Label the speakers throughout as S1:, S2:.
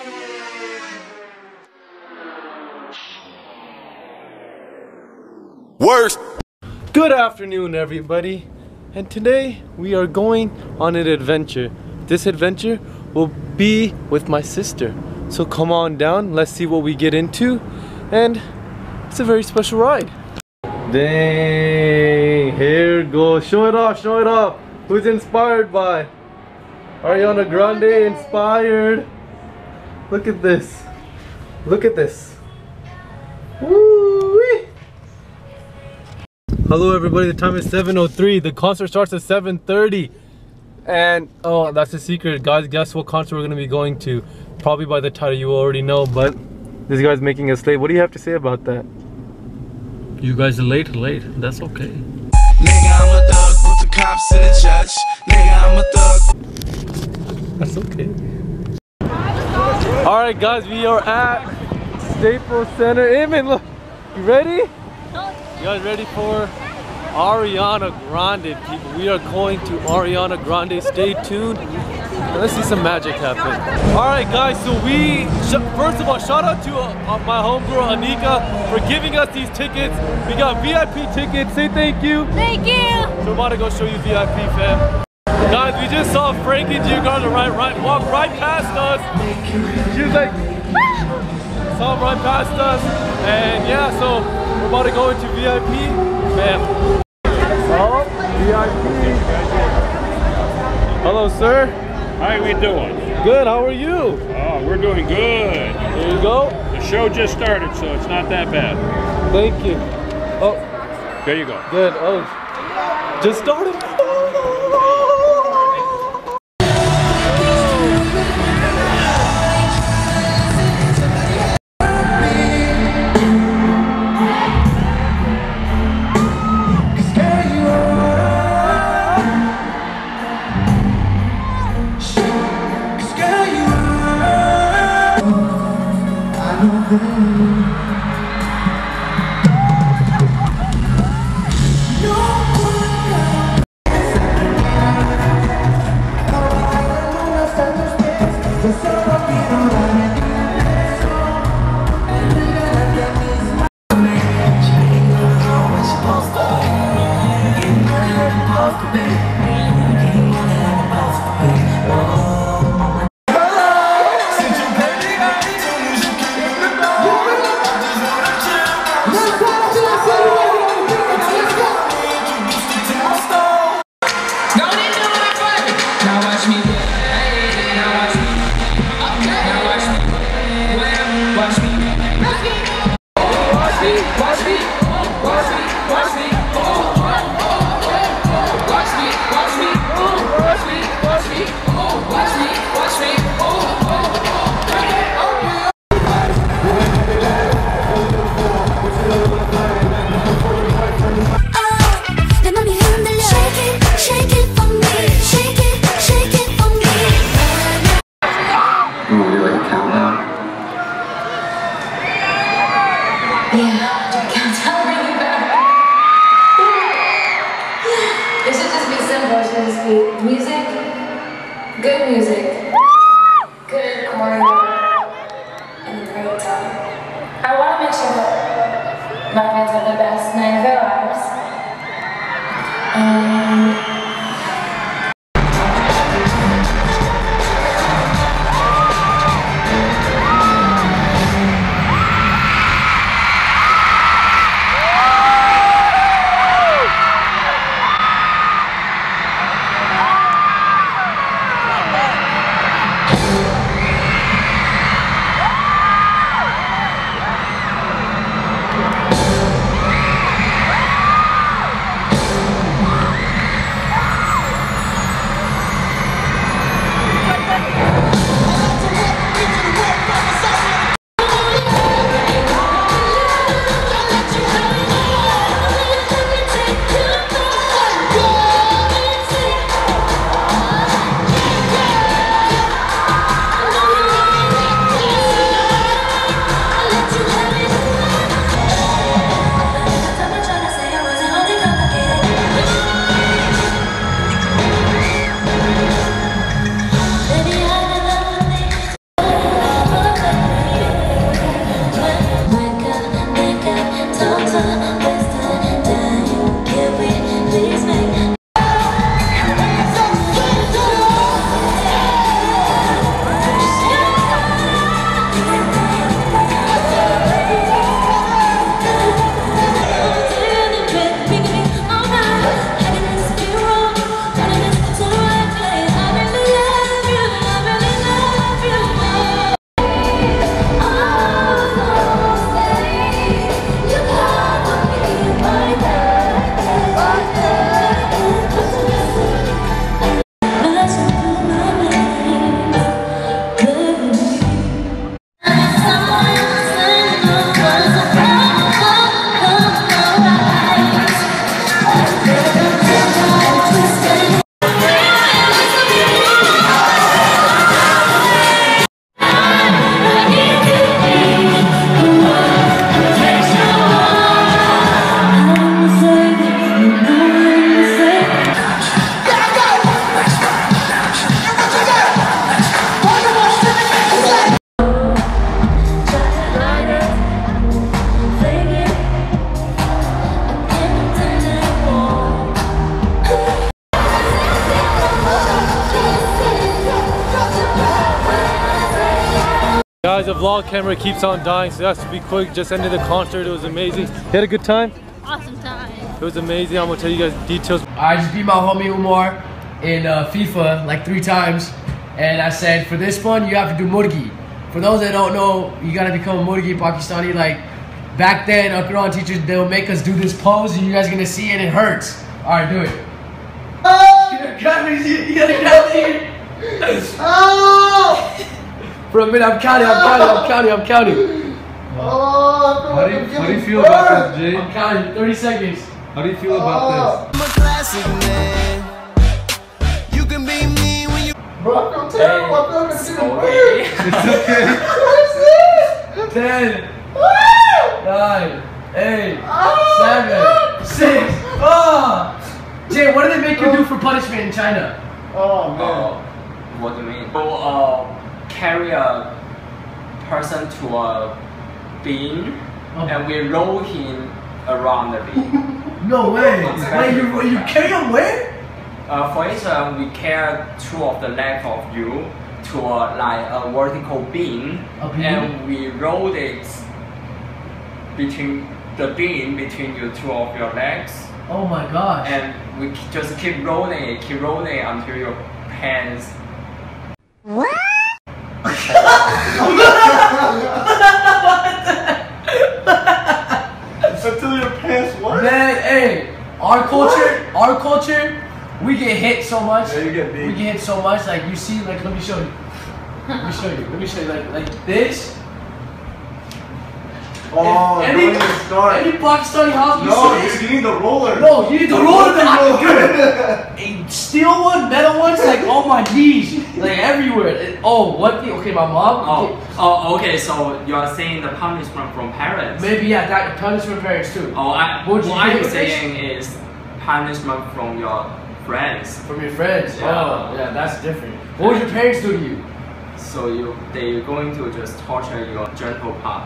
S1: Worst.
S2: Good afternoon, everybody, and today we are going on an adventure. This adventure will be with my sister. So come on down, let's see what we get into, and it's a very special ride. Dang, here goes. Show it off, show it off. Who's inspired by? Ariana Grande inspired. Look at this. Look at this. Woo-wee. Hello everybody, the time is 7:03. The concert starts at 7:30. And oh, that's a secret, guys. Guess what concert we're gonna be going to? Probably by the title you already know, but this guy's making us late. What do you have to say about that?
S3: You guys are late. That's okay.
S4: Nigga, I'm a thug with the cops and the judge. Nigga, I'm a thug.
S2: That's okay. Alright guys, we are at Staples Center. Eamon, look, you ready? You guys ready for Ariana Grande, people? We are going to Ariana Grande. Stay tuned and let's see some magic happen. Alright guys, so first of all, shout out to my homegirl Anika for giving us these tickets. We got VIP tickets. Say thank you.
S5: Thank you.
S2: So we're about to go show you VIP, fam. Guys, we just saw Frankie Giancarlo walk right past us. She was like, saw him right past us. And yeah, so we're about to go into VIP, fam. Oh, VIP. Hello, sir.
S6: How are we doing?
S2: Good, how are you?
S6: Oh, we're doing good.
S2: There you go.
S6: The show just started, so it's not that bad.
S2: Thank you. Oh.
S6: There you go.
S2: Good. Oh, just started.
S5: Music, good music, good choreo, and a great time. I want to make sure that my fans have the best night of their lives.
S2: Guys, the vlog camera keeps on dying, so that's to be quick. Just ended the concert. It was amazing. You had a good time?
S1: Awesome time.
S2: It was amazing. I'm gonna tell you guys details.
S7: I just beat my homie Umar in FIFA like 3 times, and I said for this one you have to do murgi. For those that don't know, you gotta become a murgi Pakistani. Like back then, our Quran teachers, they'll make us do this pose, and you guys are gonna see it. It hurts. All right, do it. You gotta grab me. For a minute, I'm counting.
S2: How do you feel about this, Jay?
S7: I'm counting. 30 seconds.
S2: How do you feel about this?
S4: I'm a classic man. You can be me when you.
S8: Bro, I feel terrible. I feel like it's getting weird.
S2: It's okay.
S7: 10, 9, 8, 7, 6. Oh! Jay, what do they make you do for punishment in China?
S8: Oh, man.
S9: What do you mean? So, carry a person to a beam and we roll him around the beam.
S7: No way! Wait, you carry him where?
S9: For instance, we carry 2 of the legs of you to a vertical beam, and we roll it between the beam between you 2 of your legs.
S7: Oh my gosh!
S9: And we just keep rolling it until your pants.
S8: Until your pants what?
S7: Man, hey, our culture, we get hit so much.
S8: Yeah, you get beat.
S7: We get hit so much. Like you see, like let me show you. Like this.
S8: Oh,
S7: any Pakistani house you see this?
S8: you need the roller.
S7: No, you need the roller to a steel one, metal ones, like on my knees, like everywhere. One thing. Okay, my mom.
S9: Okay. So you are saying the punishment from parents?
S7: Maybe that punishment from parents too.
S9: What I'm saying is punishment from your friends.
S7: From your friends.
S9: Yeah.
S7: Oh, yeah, that's different. What would your parents do to you?
S9: So they're going to just torture your gentle part.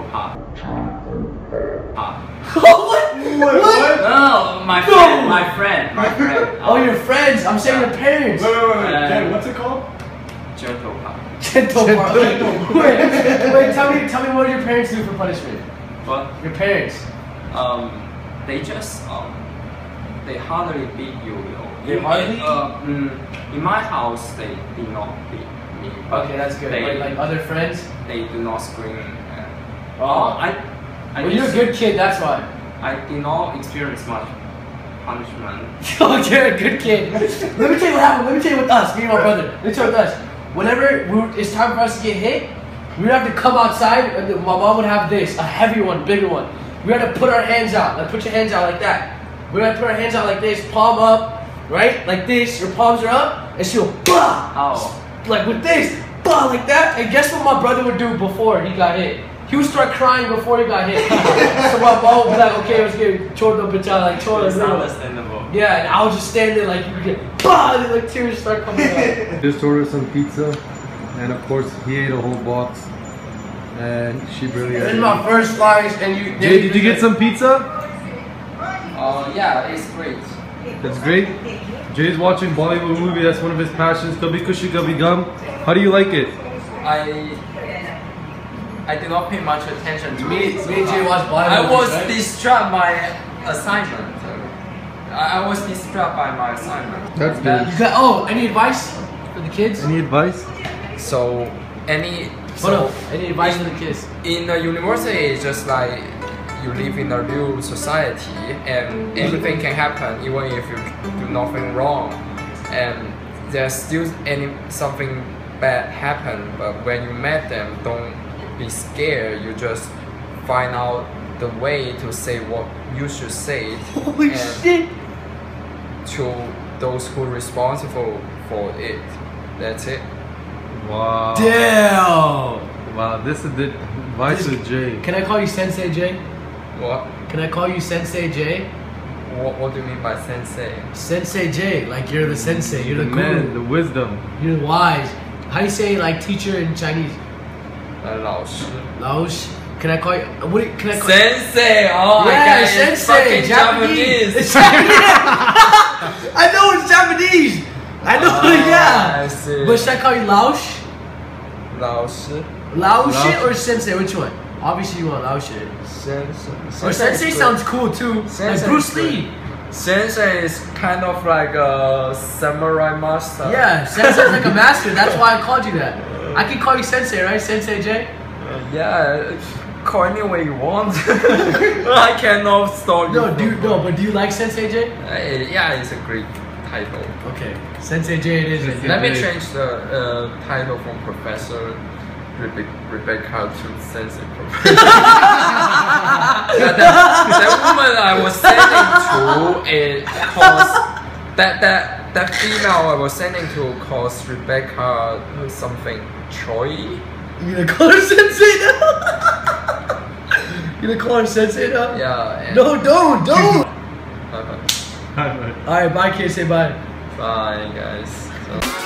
S7: What?
S9: No, my friend.
S7: Oh, your friends. I'm saying your parents.
S8: Wait. Jay, what's it called?
S9: Gentle part.
S7: Gentle part. Wait, tell me what your parents do for punishment.
S9: What?
S7: Your parents.
S9: They just they hardly beat you.
S7: They hardly?
S9: In my house, they did not beat me. But
S7: Okay, that's good.
S9: They,
S7: like other friends.
S9: They do not scream.
S7: Well, you're a good kid. That's why.
S9: I did not experience much punishment.
S7: Oh, you're a good kid. Let me tell you what happened. Let me tell you with us, me and my brother. Let me tell you with us. Whenever it's time for us to get hit, we would have to come outside, and my mom would have this, a heavy one, bigger one. We had to put our hands out, like put your hands out like that. We had to put our hands out like this, palm up, right? Like this, your palms are up, and she'll bah! Like with this, bah, like that. And guess what my brother would do before he got hit? He would start crying before he got hit. So my mom would be like, okay, let's get chordo picha, like chordo.
S9: It's understandable.
S7: Yeah, and I would just stand there like you would get bah, and like tears start coming out.
S2: Just ordered some pizza, and of course he ate a whole box, and she barely.
S7: This is my first slice, and you.
S2: Jay, did you get some pizza?
S9: Yeah, it's great.
S2: That's great. Jay's watching Bollywood movie. That's one of his passions. Kabhi Khushi Kabhi Gum. How do you like it?
S9: I did not pay much attention to
S7: Me
S9: it.
S7: and Jay watched Bollywood.
S9: I was
S7: right?
S9: distracted by assignment. I was distracted by my assignment.
S2: That's good.
S7: You got any advice for the kids?
S2: Any advice?
S9: So any
S7: advice for the kids?
S9: in the university, it's just like you live in a real society, and anything can happen, even if you do nothing wrong, and there's still something bad happen. But when you met them, don't be scared. You just find out the way to say what you should say.
S7: Holy shit!
S9: To those who are responsible for it. That's it.
S2: Wow.
S7: Damn!
S2: Wow, this is the advice of Jay.
S7: Can I call you Sensei Jay?
S9: What?
S7: Can I call you Sensei Jay?
S9: What do you mean by sensei?
S7: Sensei Jay, like you're the sensei, you're the
S2: man,
S7: guru,
S2: the wisdom.
S7: you're wise. How do you say like teacher in Chinese?
S9: 老师.
S7: Laosh. Can I call you? Can I call
S9: Sensei! Oh my
S7: yeah,
S9: god, it's
S7: sensei,
S9: fucking
S7: Japanese.
S9: Japanese!
S7: It's Japanese. I know it's Japanese. I know, yeah.
S9: I see.
S7: But should I call you Laosh?
S9: 老师.
S7: Lao shit or sensei? Which one? Obviously you want Lao shit.
S9: Sensei.
S7: Or sensei sounds cool too.
S9: Sensei
S7: like Bruce
S9: is good.
S7: Lee.
S9: Sensei is kind of like a samurai master.
S7: Yeah, sensei is like a master. That's why I called you that. I can call you sensei, right? Sensei J?
S9: Yeah, call any way you want. I cannot stop you.
S7: But do you like Sensei J?
S9: Yeah, it's a great title.
S7: Okay, Sensei J it is.
S9: Let me change the title from Professor Rebecca to Sensei Professor. that woman I was sending to it calls that female I was sending to calls Rebecca something Choi.
S7: You gonna call her Sensei now? You gonna call her Sensei now?
S9: Yeah.
S7: No, don't.
S6: Bye-bye.
S7: Alright, bye kids, say bye.
S9: Bye guys. So.